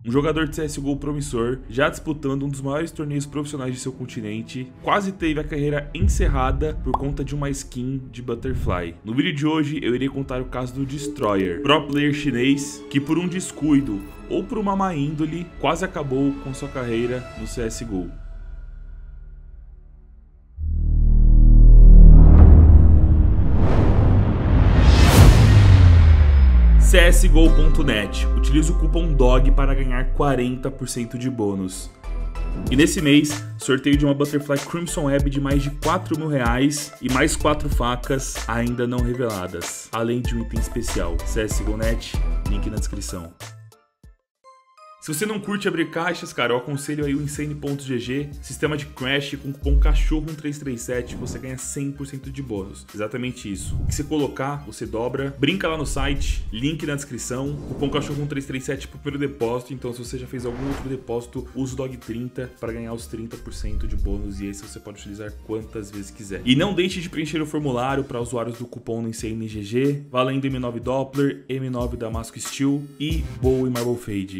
Um jogador de CSGO promissor, já disputando um dos maiores torneios profissionais de seu continente, quase teve a carreira encerrada por conta de uma skin de Butterfly. No vídeo de hoje eu irei contar o caso do Destroyer, pro player chinês que por um descuido ou por uma má índole quase acabou com sua carreira no CSGO. CSGO.net. Utilize o cupom DOG para ganhar 40% de bônus. E nesse mês, sorteio de uma Butterfly Crimson Web de mais de R$4.000 e mais 4 facas ainda não reveladas, além de um item especial. CSGO.net, link na descrição. Se você não curte abrir caixas, cara, eu aconselho aí o Insane.gg, sistema de crash com cupom CACHORRO1337, você ganha 100% de bônus. Exatamente isso. O que você colocar, você dobra. Brinca lá no site, link na descrição, cupom CACHORRO1337 pro primeiro depósito. Então, se você já fez algum outro depósito, use o DOG30 para ganhar os 30% de bônus e esse você pode utilizar quantas vezes quiser. E não deixe de preencher o formulário para usuários do cupom no Insane.gg, valendo M9 Doppler, M9 Damasco Steel e Bow e Marble Fade.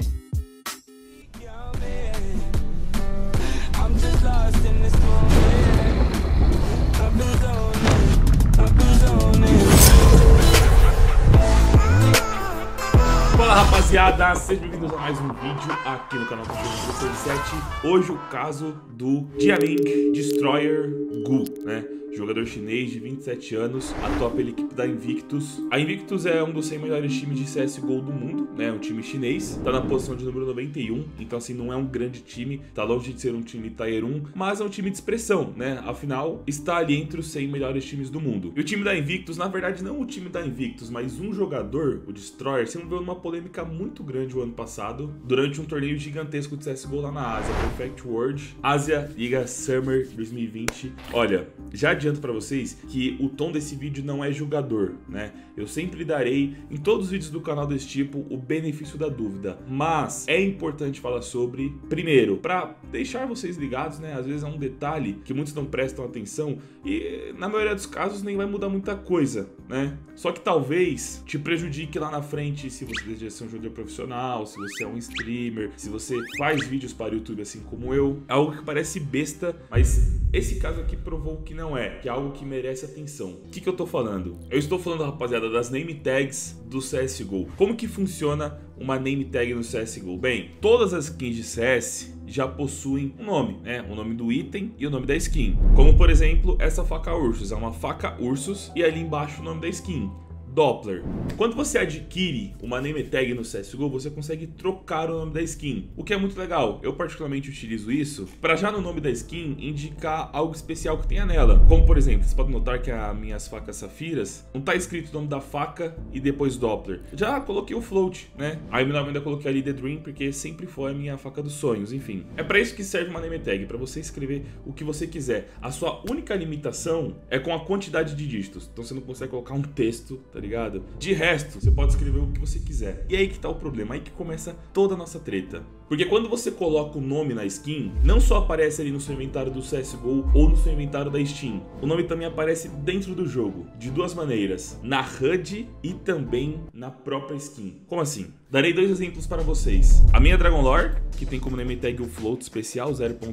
Fala rapaziada, sejam bem-vindos a mais um vídeo aqui no canal CACHORRO1337. Hoje o caso do Jialing Destroyer Gu, né? Jogador chinês de 27 anos, atua pela equipe da Invictus. A Invictus é um dos 100 melhores times de CSGO do mundo, né? Um time chinês, tá na posição de número 91, então assim, não é um grande time, tá longe de ser um time Tier 1, mas é um time de expressão, né? Afinal, está ali entre os 100 melhores times do mundo. E o time da Invictus, na verdade não o time da Invictus, mas um jogador, o Destroyer, se envolveu numa polêmica muito grande o ano passado, durante um torneio gigantesco de CSGO lá na Ásia, Perfect World, Ásia Liga Summer 2020. Olha, já adianto para vocês que o tom desse vídeo não é julgador, né? Eu sempre darei, em todos os vídeos do canal desse tipo, o benefício da dúvida. Mas é importante falar sobre, primeiro, para deixar vocês ligados, né? Às vezes é um detalhe que muitos não prestam atenção e, na maioria dos casos, nem vai mudar muita coisa, né? Só que talvez te prejudique lá na frente se você deseja ser um jogador profissional, se você é um streamer, se você faz vídeos para o YouTube assim como eu. É algo que parece besta, mas esse caso aqui provou que não é, que é algo que merece atenção. O que eu tô falando? Eu estou falando, rapaziada, das name tags do CSGO. Como que funciona uma name tag no CSGO? Bem, todas as skins de CS já possuem um nome, né? O nome do item e o nome da skin. Como, por exemplo, essa faca Ursus. É uma faca Ursus e ali embaixo o nome da skin. Doppler. Quando você adquire uma name tag no CSGO, você consegue trocar o nome da skin, o que é muito legal. Eu particularmente utilizo isso para já no nome da skin indicar algo especial que tenha nela. Como por exemplo, você pode notar que as minhas facas safiras não tá escrito o nome da faca e depois Doppler. Já coloquei o float, né? Aí eu ainda coloquei ali The Dream porque sempre foi a minha faca dos sonhos, enfim. É para isso que serve uma name tag, para você escrever o que você quiser. A sua única limitação é com a quantidade de dígitos. Então você não consegue colocar um texto, tá ligado? De resto, você pode escrever o que você quiser. E aí que tá o problema, aí que começa toda a nossa treta. Porque quando você coloca o nome na skin, não só aparece ali no seu inventário do CSGO ou no seu inventário da Steam, o nome também aparece dentro do jogo, de duas maneiras, na HUD e também na própria skin. Como assim? Darei dois exemplos para vocês. A minha Dragon Lore, que tem como name tag o float especial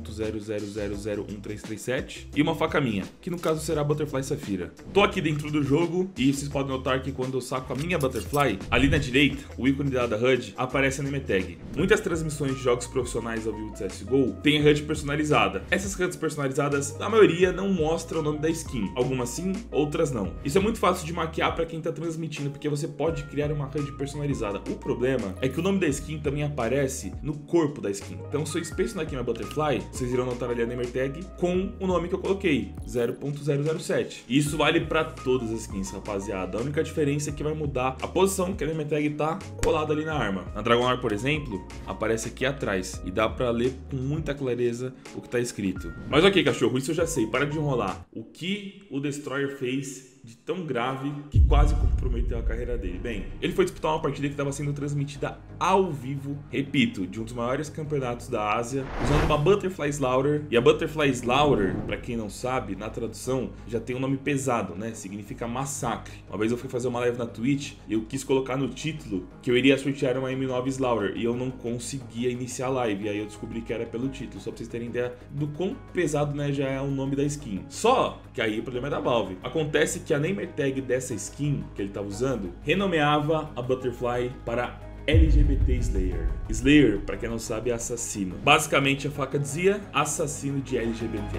0.00001337, e uma faca minha, que no caso será a Butterfly Safira. Tô aqui dentro do jogo e vocês podem notar que quando eu saco a minha Butterfly, ali na direita, o ícone da HUD, aparece a name tag. Muitas transmissões de jogos profissionais ao vivo de CSGO tem a HUD personalizada. Essas HUDs personalizadas, na maioria, não mostram o nome da skin. Algumas sim, outras não. Isso é muito fácil de maquiar para quem tá transmitindo, porque você pode criar uma HUD personalizada. O problema é que o nome da skin também aparece no corpo da skin. Então, se eu inspecionar aqui minha Butterfly, vocês irão notar ali a name tag com o nome que eu coloquei, 0.007. E isso vale para todas as skins, rapaziada. A única diferença é que vai mudar a posição que a name tag tá colada ali na arma. Na Dragon Lore, por exemplo, aparece aqui atrás e dá pra ler com muita clareza o que tá escrito. Mas ok, cachorro, isso eu já sei, para de enrolar. O que o Destroyer fez de tão grave que quase comprometeu a carreira dele. Bem, ele foi disputar uma partida que estava sendo transmitida ao vivo, repito, de um dos maiores campeonatos da Ásia, usando uma Butterfly Slaughter. E a Butterfly Slaughter, pra quem não sabe, na tradução já tem um nome pesado, né? Significa massacre. Uma vez eu fui fazer uma live na Twitch e eu quis colocar no título que eu iria sortear uma M9 Slaughter e eu não conseguia iniciar a live. E aí eu descobri que era pelo título, só pra vocês terem ideia do quão pesado, né, já é o nome da skin. Só que aí o problema é da Valve. Acontece que a name tag dessa skin que ele tá usando renomeava a Butterfly para LGBT Slayer. Slayer, pra quem não sabe, é assassino. Basicamente a faca dizia assassino de LGBT.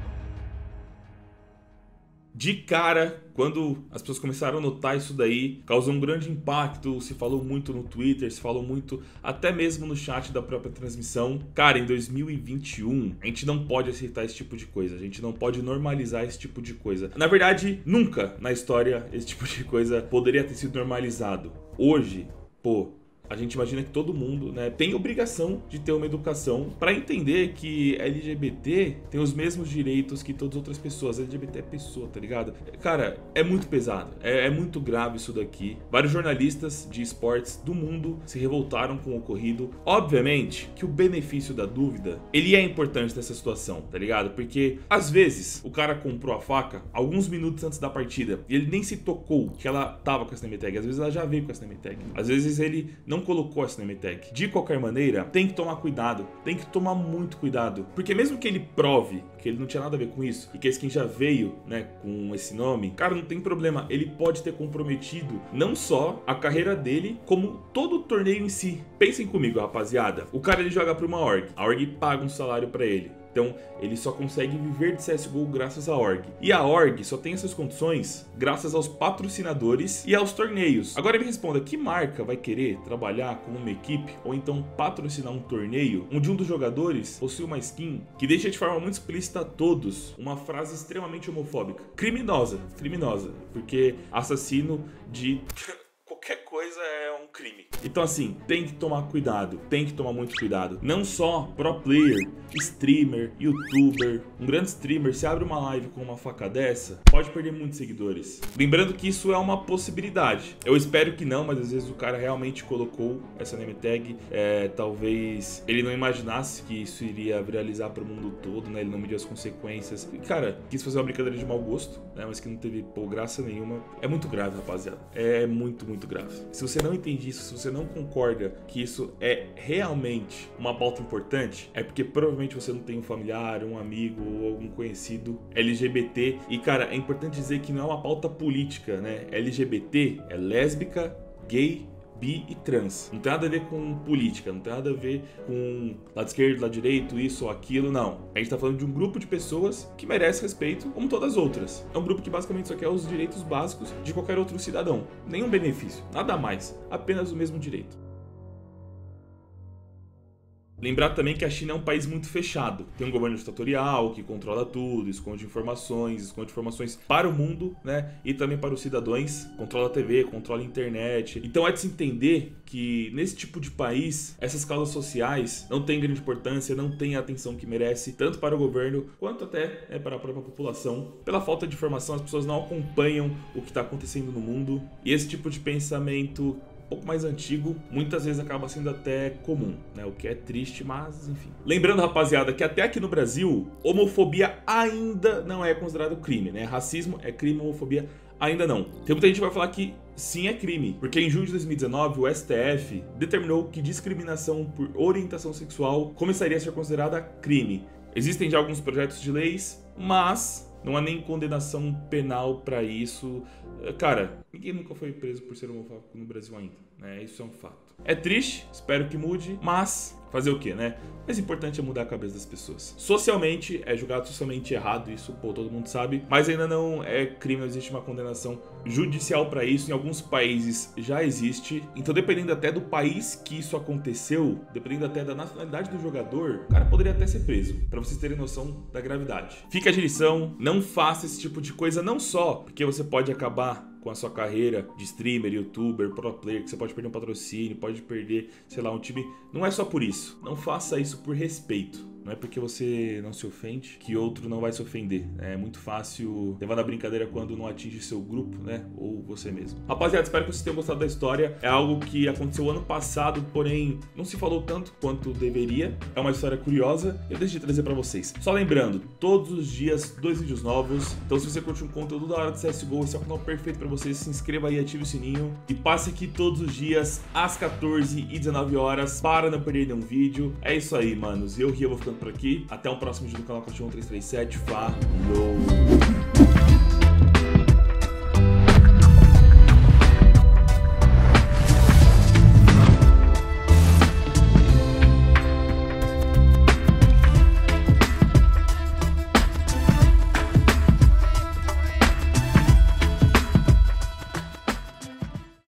De cara, quando as pessoas começaram a notar isso daí, causou um grande impacto, se falou muito no Twitter, se falou muito até mesmo no chat da própria transmissão. Cara, em 2021, a gente não pode aceitar esse tipo de coisa, a gente não pode normalizar esse tipo de coisa. Na verdade, nunca na história esse tipo de coisa poderia ter sido normalizado. Hoje, pô, a gente imagina que todo mundo, né, tem obrigação de ter uma educação para entender que LGBT tem os mesmos direitos que todas as outras pessoas. LGBT é pessoa, tá ligado? Cara, é muito pesado, é muito grave isso daqui. Vários jornalistas de esportes do mundo se revoltaram com o ocorrido. Obviamente que o benefício da dúvida, ele é importante nessa situação, tá ligado? Porque às vezes o cara comprou a faca alguns minutos antes da partida e ele nem se tocou que ela tava com essa name tag. Às vezes ela já veio com essa name tag. Às vezes ele não colocou essa name tag. De qualquer maneira, tem que tomar cuidado, tem que tomar muito cuidado, porque mesmo que ele prove que ele não tinha nada a ver com isso e que a skin já veio, né, com esse nome, cara, não tem problema, ele pode ter comprometido não só a carreira dele, como todo o torneio em si. Pensem comigo, rapaziada, o cara ele joga pra uma org, a org paga um salário pra ele. Então, ele só consegue viver de CSGO graças à org. E a org só tem essas condições graças aos patrocinadores e aos torneios. Agora me responda, que marca vai querer trabalhar com uma equipe ou então patrocinar um torneio onde um dos jogadores possui uma skin que deixa de forma muito explícita a todos uma frase extremamente homofóbica? Criminosa, porque assassino de... qualquer coisa é um crime. Então assim, tem que tomar cuidado, tem que tomar muito cuidado. Não só pro player, streamer, youtuber, um grande streamer, se abre uma live com uma faca dessa, pode perder muitos seguidores. Lembrando que isso é uma possibilidade. Eu espero que não, mas às vezes o cara realmente colocou essa name tag. Talvez ele não imaginasse que isso iria viralizar pro mundo todo, né? Ele não mediu as consequências. E, cara, quis fazer uma brincadeira de mau gosto, né? Mas que não teve, pô, graça nenhuma. É muito grave, rapaziada. É muito grave. Se você não entende isso, se você não concorda que isso é realmente uma pauta importante, é porque provavelmente você não tem um familiar, um amigo ou algum conhecido LGBT. E, cara, é importante dizer que não é uma pauta política, né? LGBT é lésbica, gay, bi e trans. Não tem nada a ver com política, não tem nada a ver com lado esquerdo, lado direito, isso ou aquilo, não. A gente tá falando de um grupo de pessoas que merece respeito como todas as outras. É um grupo que basicamente só quer os direitos básicos de qualquer outro cidadão. Nenhum benefício, nada mais, apenas o mesmo direito. Lembrar também que a China é um país muito fechado. Tem um governo ditatorial que controla tudo, esconde informações para o mundo, né? E também para os cidadãos. Controla a TV, controla a internet. Então é de se entender que nesse tipo de país, essas causas sociais não têm grande importância, não têm a atenção que merece, tanto para o governo quanto até para a própria população. Pela falta de informação, as pessoas não acompanham o que está acontecendo no mundo. E esse tipo de pensamento um pouco mais antigo, muitas vezes acaba sendo até comum, né? O que é triste, mas enfim. Lembrando, rapaziada, que até aqui no Brasil, homofobia ainda não é considerado crime, né? Racismo é crime, homofobia ainda não. Tem muita gente que vai falar que sim, é crime, porque em junho de 2019 o STF determinou que discriminação por orientação sexual começaria a ser considerada crime. Existem já alguns projetos de leis, mas não há nem condenação penal pra isso. Cara, ninguém nunca foi preso por ser homofóbico no Brasil ainda, né? Isso é um fato. É triste, espero que mude, mas fazer o quê, né? O mais importante é mudar a cabeça das pessoas. Socialmente, é julgado socialmente errado, isso, pô, todo mundo sabe, mas ainda não é crime, não existe uma condenação judicial pra isso. Em alguns países já existe, então dependendo até do país que isso aconteceu, dependendo até da nacionalidade do jogador, o cara poderia até ser preso, pra vocês terem noção da gravidade. Fica a lição, não faça esse tipo de coisa, não só porque você pode acabar com a sua carreira de streamer, youtuber, pro player, que você pode perder um patrocínio, pode perder, sei lá, um time. Não é só por isso. Não faça isso por respeito. Não é porque você não se ofende que outro não vai se ofender. É muito fácil levar na brincadeira quando não atinge seu grupo, né? Ou você mesmo. Rapaziada, espero que vocês tenham gostado da história. É algo que aconteceu ano passado, porém não se falou tanto quanto deveria. É uma história curiosa. Eu decidi trazer pra vocês. Só lembrando, todos os dias, 2 vídeos novos. Então se você curte um conteúdo da hora de CSGO, esse é o canal perfeito pra você. Se inscreva aí, ative o sininho. E passe aqui todos os dias, às 14 e 19 horas, para não perder nenhum vídeo. É isso aí, manos. Eu, Ria, vou ficando por aqui. Até o próximo vídeo do canal Cachorro 337. Falou!